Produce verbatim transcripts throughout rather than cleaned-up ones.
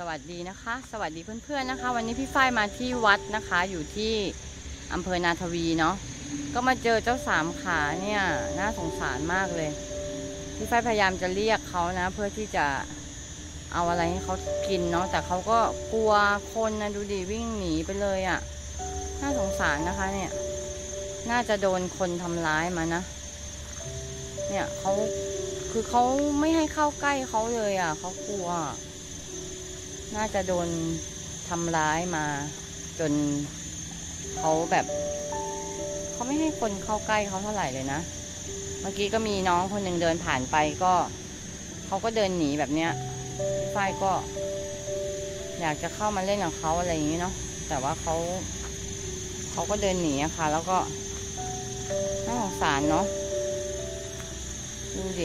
วัสดีนะคะสวัสดีเพื่อนๆนะคะวันนี้พี่ฝ้ายมาที่วัดนะคะอยู่ที่อำเภอนาทวีเนาะก็มาเจอเจ้าสามขาเนี่ยน่าสงสารมากเลยพี่ฝ้ายพยายามจะเรียกเขานะเพื่อที่จะเอาอะไรให้เขากินเนาะแต่เขาก็กลัวคนนะดูดิวิ่งหนีไปเลยอะ่ะน่าสงสารนะคะเนี่ยน่าจะโดนคนทำร้ายมานะเนี่ยเขาคือเขาไม่ให้เข้าใกล้เขาเลยอ่ะเขากลัวน่าจะโดนทำร้ายมาจนเขาแบบเขาไม่ให้คนเข้าใกล้เขาเท่าไหร่เลยนะเมื่อกี้ก็มีน้องคนหนึ่งเดินผ่านไปก็เขาก็เดินหนีแบบเนี้ยฝ้ายก็อยากจะเข้ามาเล่นกับเขาอะไรอย่างนี้เนาะแต่ว่าเขาเขาก็เดินหนีอะค่ะแล้วก็น่าสงสารเนาะดูดิ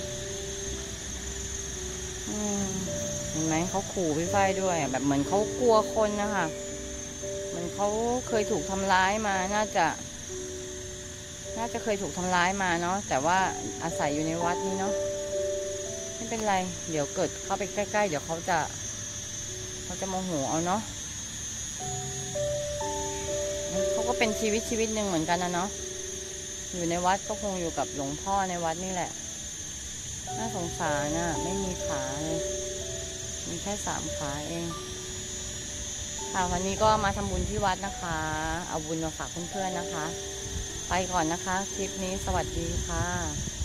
อืมเห็นไหมเขาขู่พี่ฝ้ายด้วยแบบเหมือนเขากลัวคนนะคะเหมือนเขาเคยถูกทำร้ายมาน่าจะน่าจะเคยถูกทำร้ายมาเนาะแต่ว่าอาศัยอยู่ในวัดนี้เนาะไม่เป็นไรเดี๋ยวเกิดเข้าไปใกล้ๆเดี๋ยวเขาจะเขาจะโมโหเอาเนาะเขาก็เป็นชีวิตชีวิตหนึ่งเหมือนกันนะเนาะอยู่ในวัดก็คงอยู่กับหลวงพ่อในวัดนี่แหละน่าสงสารน่ะไม่มีขาเลยมีแค่สามขาเองค่ะวันนี้ก็มาทำบุญที่วัดนะคะเอาบุญมาฝากเพื่อนๆนะคะไปก่อนนะคะคลิปนี้สวัสดีค่ะ